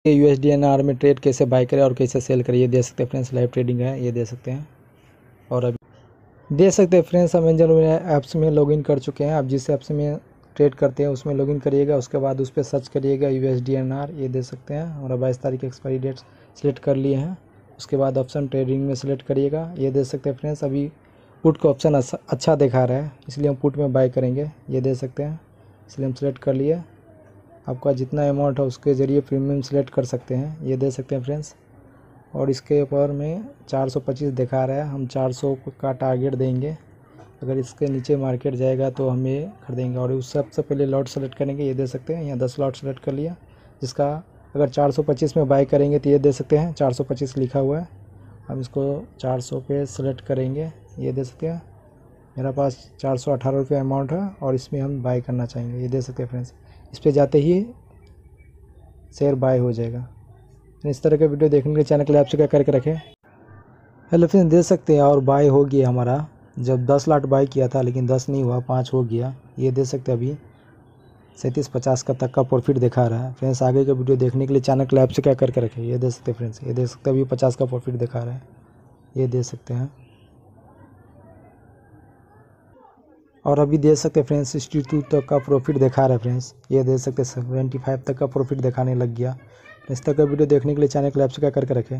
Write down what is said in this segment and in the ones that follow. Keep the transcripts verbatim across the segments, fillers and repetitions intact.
You S D N R में trade कैसे buy करें और कैसे सेल करें, ये दे सकते हैं फ्रेंड्स। लाइव ट्रेडिंग है, ये दे सकते हैं। और अभी दे सकते हैं फ्रेंड्स, हम एंजल ऐप्स में लॉगिन कर चुके हैं। आप जिस ऐप्स में ट्रेड करते हैं उसमें लॉगिन करिएगा, उसके बाद उस पर सर्च करिएगा U S D N R, ये दे सकते हैं। हमारा बाईस तारीख एक्सपायरी डेट सेलेक्ट कर लिए हैं। उसके बाद ऑप्शन ट्रेडिंग में सेलेक्ट करिएगा, ये दे सकते हैं फ्रेंड्स। अभी पुट का ऑप्शन अच्छा दिखा रहा है, इसलिए हम पुट में बाय करेंगे, ये दे सकते हैं। इसलिए हम सेलेक्ट कर लिए। आपका जितना अमाउंट है उसके ज़रिए प्रीमियम सेलेक्ट कर सकते हैं, ये दे सकते हैं फ्रेंड्स। और इसके ऊपर में चार सौ पच्चीस दिखा रहा है, हम चार सौ का टारगेट देंगे। अगर इसके नीचे मार्केट जाएगा तो हम ये खरीदेंगे। और उस सबसे पहले लॉट सेलेक्ट करेंगे, ये दे सकते हैं। यहाँ दस लॉट सेलेक्ट कर लिया, जिसका अगर चार सौ पच्चीस में बाय करेंगे तो ये दे सकते हैं, चार सौ पच्चीस लिखा हुआ है। हम इसको चार सौ पे सेलेक्ट करेंगे, ये दे सकते हैं। मेरा पास चार सौ अठारह रुपये अमाउंट है और इसमें हम बाय करना चाहेंगे, ये दे सकते हैं फ्रेंड्स। इस पर जाते ही शेयर बाय हो जाएगा। इस तरह के वीडियो देखने के लिए चैनल को लाइक क्या करके रखें। हेलो फ्रेंड्स, दे सकते हैं। और बाय हो गया हमारा, जब दस लाट बाय किया था लेकिन दस नहीं हुआ, पाँच हो गया, ये दे सकते हैं। अभी सैंतीस पचास का तक का प्रॉफिट दिखा रहा है फ्रेंड्स। आगे का वीडियो देखने के लिए चैनल को लाइक से क्या करके रखें, ये दे सकते हैं फ्रेंड्स। ये दे सकते हैं, अभी पचास का प्रॉफिट दिखा रहा है, ये दे सकते हैं। और अभी दे सकते हैं फ्रेंड्स, सिक्सटी टू तक का प्रॉफिट दिखा रहा है फ्रेंड्स, ये दे सकते हैं। सेवेंटी फाइव तक का प्रॉफिट दिखाने लग गया। इस तरह का वीडियो देखने के लिए चैनल को लाइक से क्या करके रखें।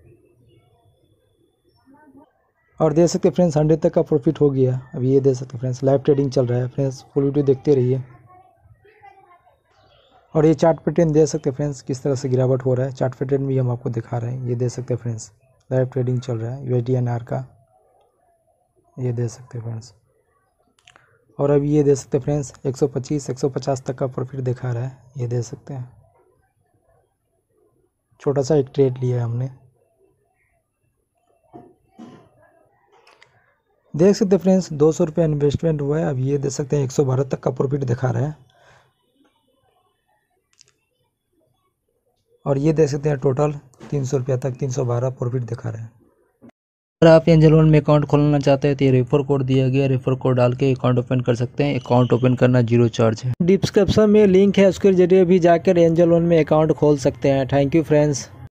और दे सकते फ्रेंड्स, हंड्रेड तक का प्रॉफिट हो गया अभी, ये दे सकते फ्रेंड्स। लाइव ट्रेडिंग चल रहा है फ्रेंड्स, फुल वीडियो देखते रहिए। और ये चार्ट पैटर्न दे सकते फ्रेंड्स, किस तरह से गिरावट हो रहा है। चार्ट पैटर्न भी हम आपको दिखा रहे हैं, ये दे सकते फ्रेंड्स। लाइव ट्रेडिंग चल रहा है U S D N R का, ये दे सकते फ्रेंड्स। और अभी ये दे सकते फ्रेंड्स, एक सौ पच्चीस एक सौ पचास तक का प्रॉफिट दिखा रहा है, ये दे सकते हैं। छोटा सा एक ट्रेड लिया है हमने, देख सकते फ्रेंड्स। दो सौ रुपये इन्वेस्टमेंट हुआ है। अब ये दे सकते हैं एक सौ बारह तक का प्रॉफिट दिखा रहा है। और ये देख सकते हैं टोटल तीन सौ रुपया तक तीन सौ बारह प्रॉफिट दिखा रहे हैं। अगर आप एंजल वन में अकाउंट खोलना चाहते हैं तो ये रेफर कोड दिया गया, रेफर कोड डाल के अकाउंट ओपन कर सकते हैं। अकाउंट ओपन करना जीरो चार्ज है। डिस्क्रिप्शन में लिंक है, उसके जरिए भी जाकर एंजल वन में अकाउंट खोल सकते हैं। Thank you friends.